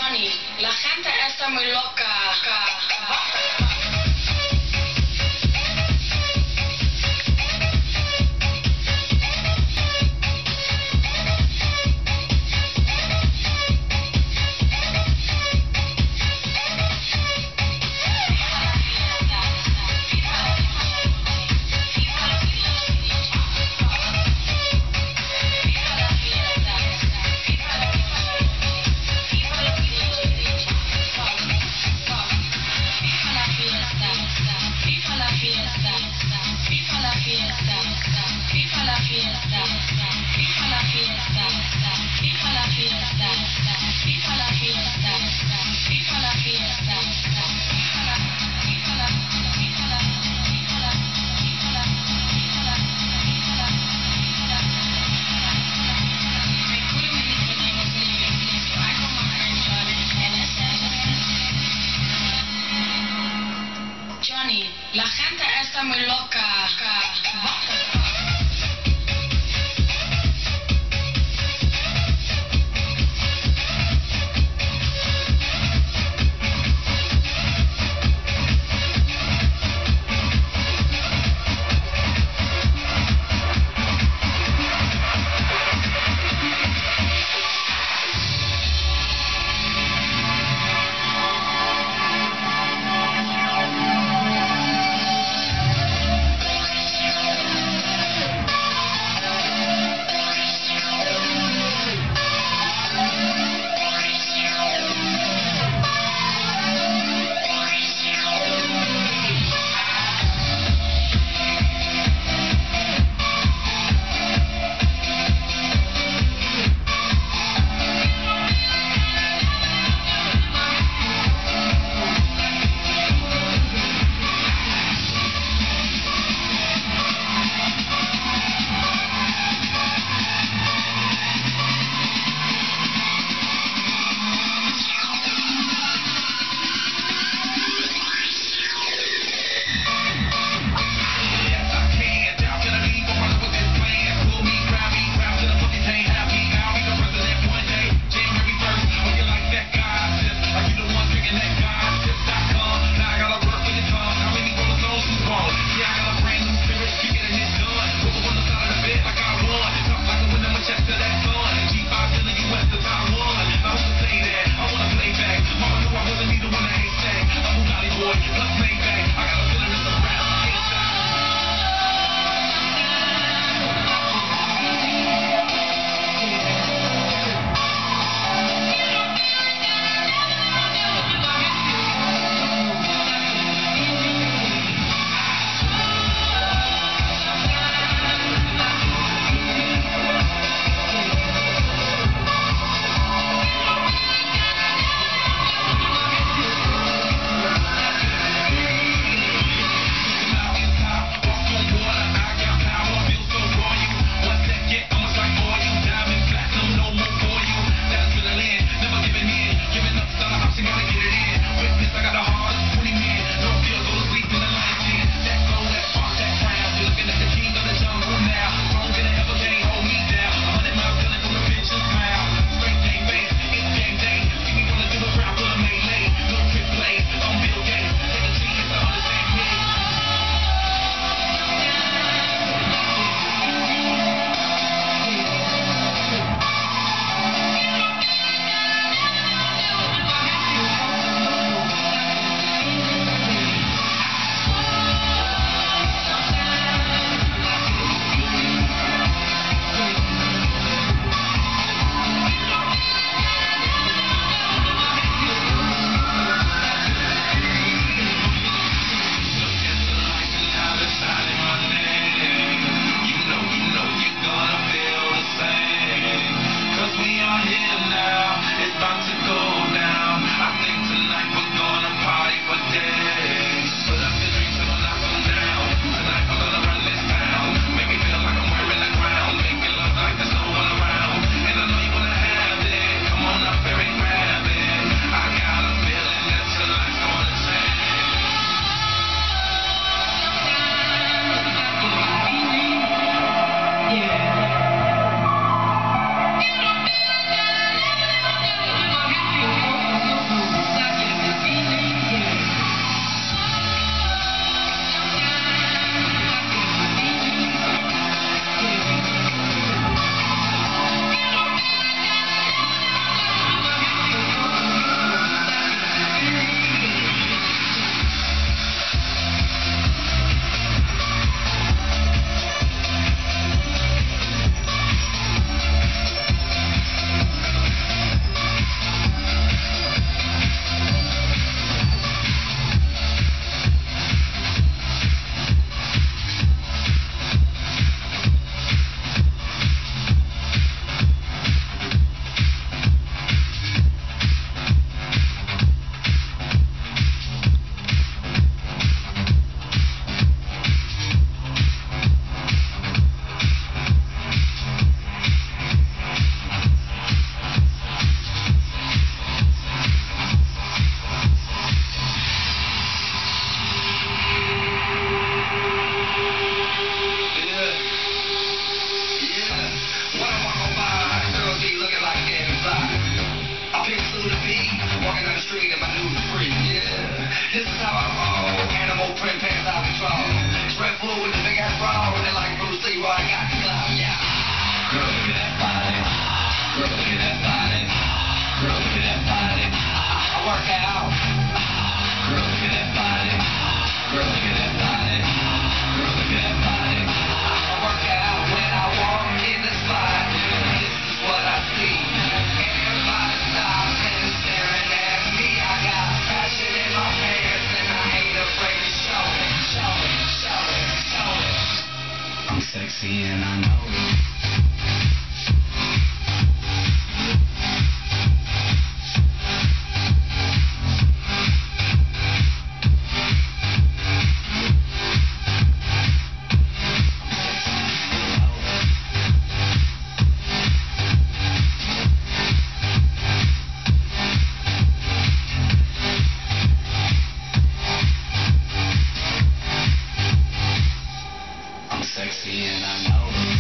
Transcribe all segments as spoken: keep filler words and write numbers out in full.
Johnny, la gente está muy loca. Johnny, la gente está muy loca. This is how I roll. Animal print pants out of control. Red blue with the big ass bra. They like Bruce Lee, well, I got the glove, yeah. Girl, look at that body. Girl, look at that body. Girl, look at that body. I work out. Girl, look at that body. Girl, look at that body. Girl, look at that body. I work out when I walk in the spot. This is what I see. Everybody stops and staring at me. I got passion in my pants and I ain't afraid to show it. Show it, show it, show it. I'm sexy and I know it. Sexy and I know it.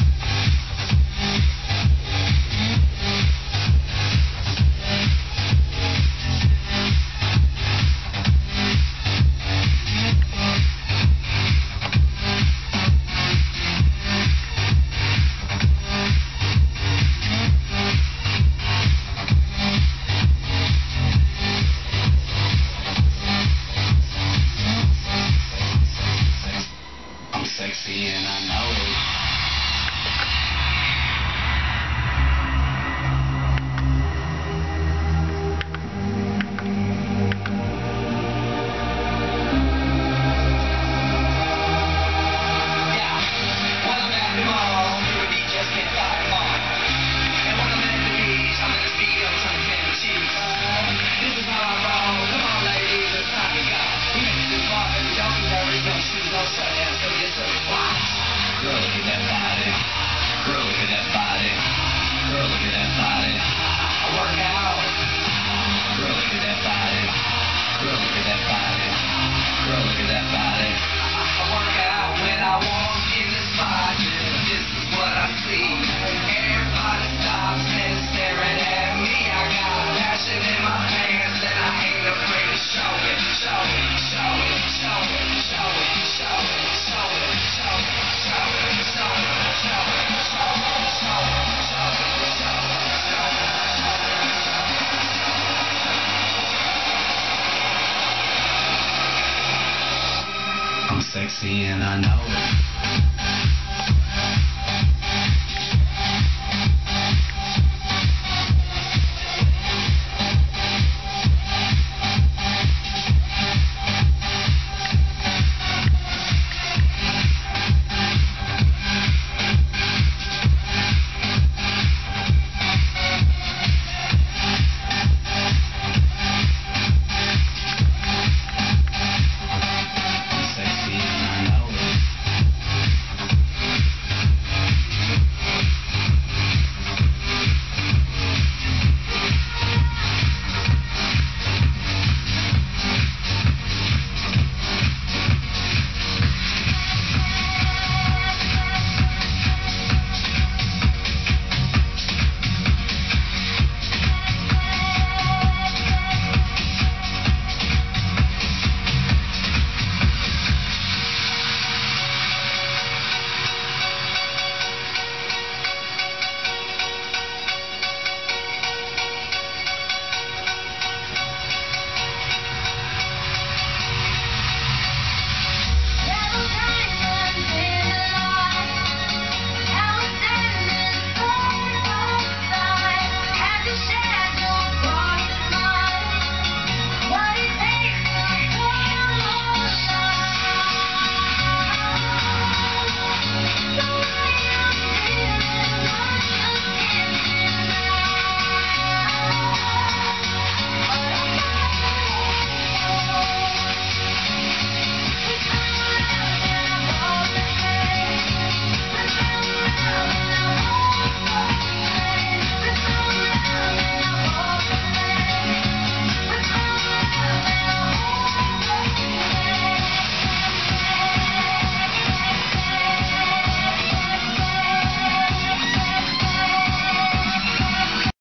Sexy and I know it. Yeah, when I'm at the mall, the beach just can't find them all. And when I'm at the beach, I'm in the speedo trying to tan the cheeks. This is how I roll. Come on, ladies, it's time to go. We make this bar, baby, don't be nervous, no shoes, no shirt, and so get some watch. Girl, look at that body. Girl, look at that body. Girl, look at that body. I work out. Girl, look at that body. Girl, look at that body. Girl, look at that body. I work out when I walk in the spot. This is what I see. Everybody stops and staring at me. I got passion in my pants and I ain't afraid to show it. Show it, show it, show it, show it, show it, show it, show it, show it, show it, show it, show it, show it, show it, show it, show it. I'm sexy and I know it.